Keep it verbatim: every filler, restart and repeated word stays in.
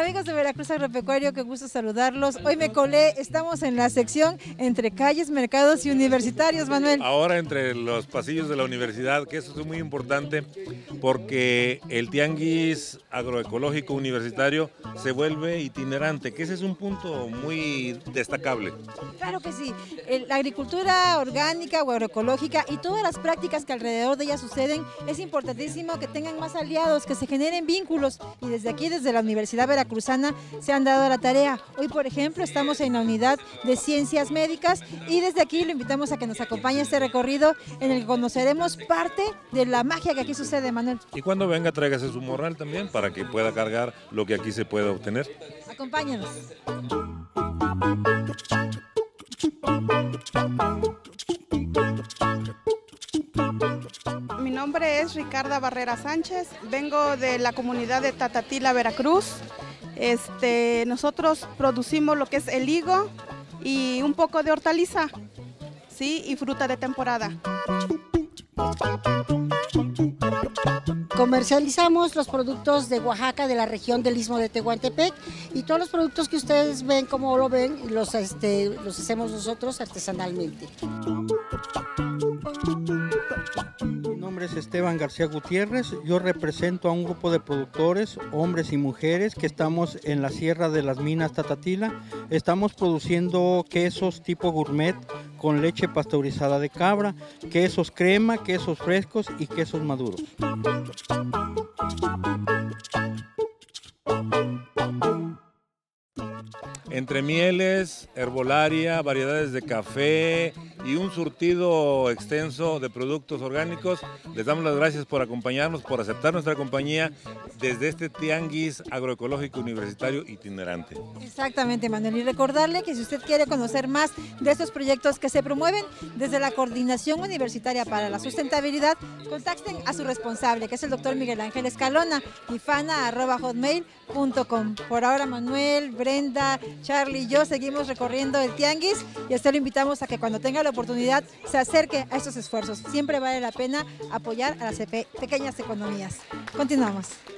Amigos de Veracruz Agropecuario, qué gusto saludarlos. Hoy me colé, estamos en la sección entre calles, mercados y universitarios, Manuel. Ahora entre los pasillos de la universidad, que eso es muy importante porque el tianguis agroecológico universitario se vuelve itinerante, que ese es un punto muy destacable. Claro que sí, la agricultura orgánica o agroecológica y todas las prácticas que alrededor de ella suceden, es importantísimo que tengan más aliados, que se generen vínculos, y desde aquí, desde la Universidad Veracruzana, se han dado la tarea. Hoy, por ejemplo, estamos en la unidad de Ciencias Médicas y desde aquí lo invitamos a que nos acompañe a este recorrido en el que conoceremos parte de la magia que aquí sucede, Manuel. Y cuando venga, tráigase su morral también para que pueda cargar lo que aquí se puede obtener. Acompáñanos. Mi nombre es Ricarda Barrera Sánchez, vengo de la comunidad de Tatatila, Veracruz. Este, nosotros producimos lo que es el higo y un poco de hortaliza, ¿sí? Y fruta de temporada. Comercializamos los productos de Oaxaca, de la región del Istmo de Tehuantepec, y todos los productos que ustedes ven, como lo ven, los, este, los hacemos nosotros artesanalmente. Mi nombre es Esteban García Gutiérrez, yo represento a un grupo de productores, hombres y mujeres, que estamos en la Sierra de las Minas Tatatila. Estamos produciendo quesos tipo gourmet con leche pasteurizada de cabra, quesos crema, quesos frescos y quesos maduros. Entre mieles, herbolaria, variedades de café y un surtido extenso de productos orgánicos, les damos las gracias por acompañarnos, por aceptar nuestra compañía desde este tianguis agroecológico universitario itinerante. Exactamente, Manuel, y recordarle que si usted quiere conocer más de estos proyectos que se promueven desde la Coordinación Universitaria para la Sustentabilidad, contacten a su responsable, que es el doctor Miguel Ángel Escalona, ifana arroba hotmail punto com. Por ahora, Manuel, Brenda, Charlie y yo seguimos recorriendo el tianguis, y a usted lo invitamos a que cuando tenga la oportunidad se acerque a estos esfuerzos. Siempre vale la pena apoyar a las pequeñas economías. Continuamos.